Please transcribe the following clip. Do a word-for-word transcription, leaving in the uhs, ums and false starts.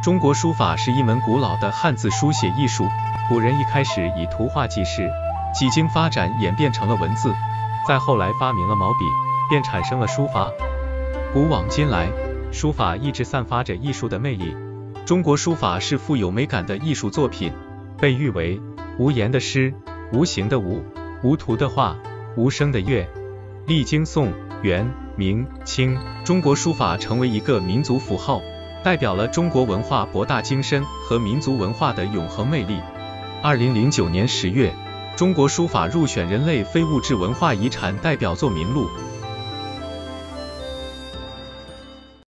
中国书法是一门古老的汉字书写艺术，古人一开始以图画记事，几经发展演变成了文字，再后来发明了毛笔，便产生了书法。古往今来，书法一直散发着艺术的魅力。中国书法是富有美感的艺术作品，被誉为无言的诗、无形的无、无图的画、无声的乐。历经宋、元、明、清，中国书法成为一个民族符号，代表了中国文化博大精深和民族文化的永恒魅力。二零零九年十月，中国书法入选人类非物质文化遗产代表作名录。